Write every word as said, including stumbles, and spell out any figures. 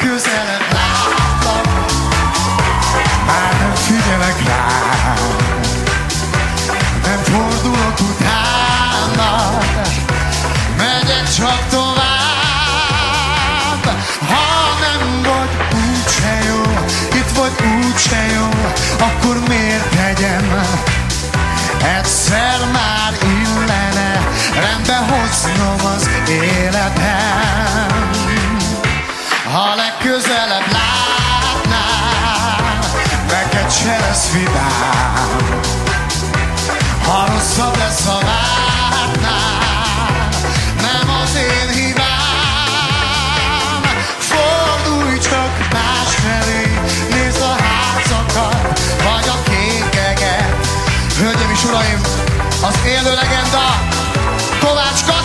legközelebb látlak, már nem figyelek rám, nem fordulok utánad, megyek csak tovább. Ha nem vagy úgyse jó, itt vagy úgyse jó, akkor miért tegyem? Egyszer már illene rendbe hoznom az életem. Ha legközelebb látnál, neked se lesz vidám. Ha rosszabb lesz a vártnál, nem az én hibám. Fordulj csak másfelé, nézd a házakat, vagy a kékeget. Hölgyeim és uraim, az élő legenda Kovács Kati!